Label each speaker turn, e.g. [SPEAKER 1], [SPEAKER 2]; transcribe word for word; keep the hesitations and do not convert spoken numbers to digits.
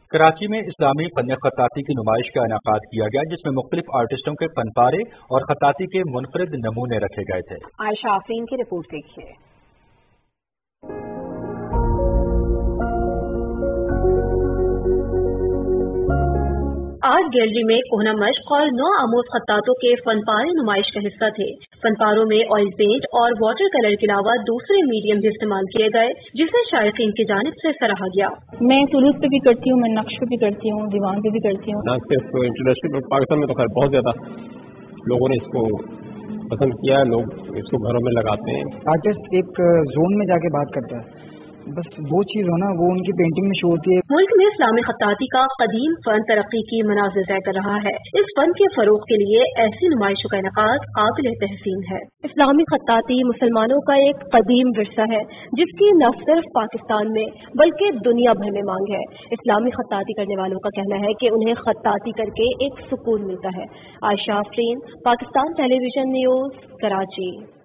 [SPEAKER 1] کراچی میں اسلامی فن خطاطی کی نمائش کا انعقاد کیا گیا، جس میں مختلف آرٹسٹوں کے فن پارے اور خطاطی کے منفرد نمونے رکھے گئے تھے۔
[SPEAKER 2] عائشہ آفرین کی رپورٹ دیکھیے۔ آرٹ گیلری میں کوہنا مشق اور نو آموز خطاطوں کے فن پارے نمائش کا حصہ تھے۔ فن پاروں میں آئل پینٹ اور واٹر کلر کے علاوہ دوسرے میڈیم بھی استعمال کیے گئے، جسے شائقین کی جانب سے سراہا گیا۔
[SPEAKER 3] میں سلوک پہ بھی کرتی ہوں، میں نقش پہ بھی کرتی ہوں، دیوان پہ بھی کرتی ہوں۔
[SPEAKER 4] نہ صرف انٹرنیشنل پاکستان میں تو خیر بہت زیادہ لوگوں نے اس کو پسند کیا، لوگ اس کو گھروں میں لگاتے ہیں۔
[SPEAKER 5] آرٹسٹ ایک زون میں جا کے بات کرتا ہے، بس وہ چیز ہو نا وہ ان کی پینٹنگ میں شو ہوتی ہے۔
[SPEAKER 2] ملک میں اسلامی خطاطی کا قدیم فن ترقی کی مناظر طے کر رہا ہے۔ اس فن کے فروغ کے لیے ایسی نمائشوں کا انعقاد قابل تحسین ہے۔ اسلامی خطاطی مسلمانوں کا ایک قدیم ورثہ ہے، جس کی نہ صرف پاکستان میں بلکہ دنیا بھر میں مانگ ہے۔ اسلامی خطاطی کرنے والوں کا کہنا ہے کہ انہیں خطاطی کر کے ایک سکون ملتا ہے۔ Ayesha Afreen, Pakistan television news, Karachi.